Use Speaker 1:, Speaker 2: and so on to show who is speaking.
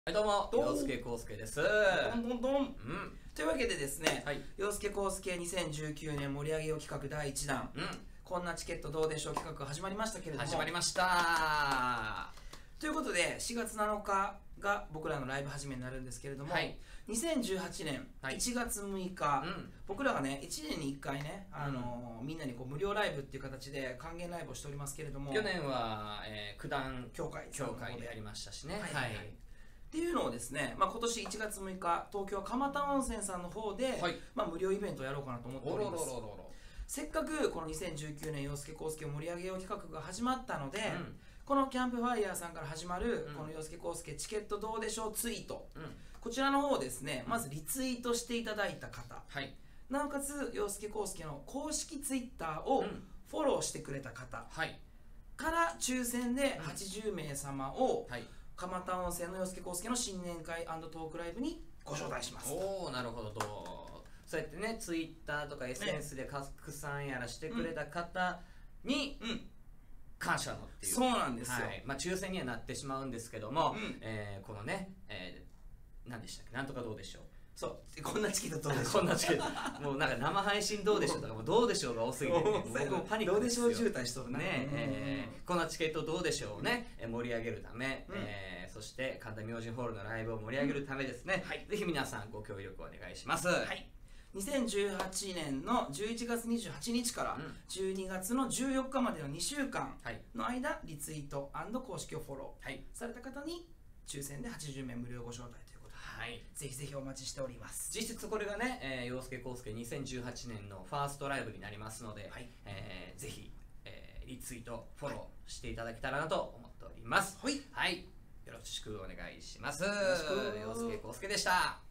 Speaker 1: はい、どうも、洋介康介です。
Speaker 2: どんどんどん。というわけでですね、
Speaker 1: はい、
Speaker 2: 洋介康介2019年盛り上げよう企画第1弾、こんなチケットどうでしょう企画が始まりましたけれども、
Speaker 1: 始まりました。
Speaker 2: ということで4月7日が僕らのライブ始めになるんですけれども、
Speaker 1: はい、
Speaker 2: 2018年1月6日、僕らがね1年に1回ね、みんなにこう無料ライブっていう形で還元ライブをしておりますけれども、
Speaker 1: 去年は、九段
Speaker 2: 協会
Speaker 1: でやりましたしね。
Speaker 2: はい、っていうのをですね、今年1月6日東京蒲田温泉さんの方で、無料イベントをやろうかなと思っております。せっかくこの2019年洋介康介を盛り上げよう企画が始まったので、このキャンプファイヤーさんから始まるこの洋介康介チケットどうでしょうツイート、こちらの方をですね、まずリツイートしていただいた方、なおかつ洋介康介の公式ツイッターをフォローしてくれた方から抽選で80名様を蒲田温泉の洋介康介の新年会&トークライブにご招待します。
Speaker 1: おお、なるほどと。そうやってね、ツイッターとか SNS で拡散やらしてくれた方に感謝のっていう。
Speaker 2: そうなんですよ。
Speaker 1: 抽選にはなってしまうんですけども、このね、何でしたっけ、なんとかどうでしょう。
Speaker 2: そうこんなチケットどうでしょう。
Speaker 1: こんなチケットもうなんか生配信どうでしょうとかもうどうでしょうが多すぎて、僕もパニックですよ。
Speaker 2: どうでしょう渋滞しとる
Speaker 1: ね。こんなチケットどうでしょうね、盛り上げるため、そして神田明神ホールのライブを盛り上げるためですね、ぜひ皆さんご協力お願いします。
Speaker 2: 2018年の11月28日から12月の14日までの2週間の間、リツイート&公式をフォローされた方に抽選で80名無料ご招待ということで、ぜひぜひお待ちしております。
Speaker 1: 実質これがね、洋介康介2018年のファーストライブになりますので、ぜひ、リツイートフォローしていただけたらなと思っております。よろしくお願いします。洋介康介でした。